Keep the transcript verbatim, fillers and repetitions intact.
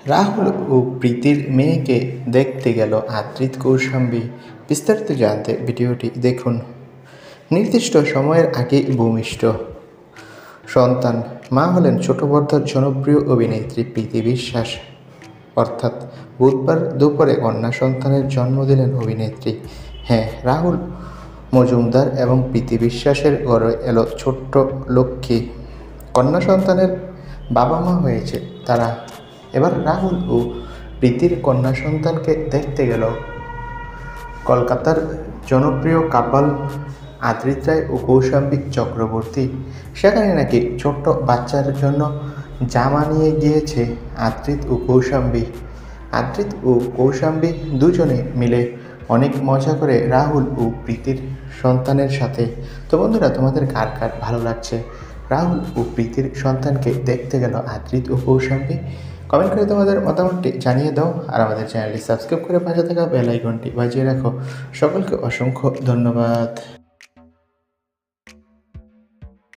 রাহুল ও প্রীতির মেয়েকে দেখতে গেল আদ্রিত কৌশাম্বী। বিস্তারিত জানতে ভিডিওটি দেখুন। নির্দিষ্ট সময়ের আগে ভূমিষ্ঠ সন্তান। মা হলেন ছোট পর্দার জনপ্রিয় অভিনেত্রী প্রীতি বিশ্বাস। অর্থাৎ বুধবার দুপুরে কন্যা সন্তানের জন্ম দিলেন অভিনেত্রী। হ্যাঁ, রাহুল মজুমদার এবং প্রীতি বিশ্বাসের ঘরে এলো ছোট্ট লক্ষ্মী। কন্যা সন্তানের বাবা মা হয়েছে তারা। এবার রাহুল ও প্রীতির কন্যা সন্তানকে দেখতে গেল কলকাতার জনপ্রিয় কাপল আদ্রিত রায় ও কৌশাম্বী চক্রবর্তী। সেখানে নাকি ছোট্ট বাচ্চার জন্য জামা নিয়ে গিয়েছে আদ্রিত ও কৌশাম্বী। আদ্রিত ও কৌশাম্বী দুজনে মিলে অনেক মজা করে রাহুল ও প্রীতির সন্তানের সাথে। তো বন্ধুরা, তোমাদের কার কার ভালো লাগছে রাহুল ও প্রীতির সন্তানকে দেখতে গেল আদ্রিত ও কৌশাম্বী? কমেন্ট করে তোমাদের মতামতটি জানিয়ে দাও। আর আমাদের চ্যানেলটি সাবস্ক্রাইব করে পাশে থাকা বেল আইকনটি বাজিয়ে রাখো। সকলকে অসংখ্য ধন্যবাদ।